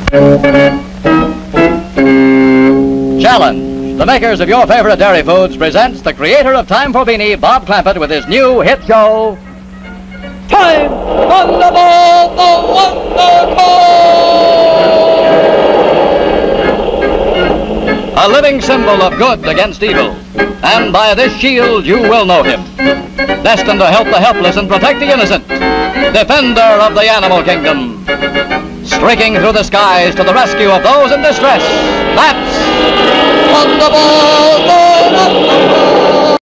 Challenge. The makers of your favorite dairy foods presents the creator of Time for Beanie, Bob Clampett, with his new hit show, Time on the Ball, the Wonder Ball! A living symbol of good against evil. And by this shield you will know him. Destined to help the helpless and protect the innocent. Defender of the animal kingdom. Streaking through the skies to the rescue of those in distress. That's Wonder Ball, the Wonder Ball!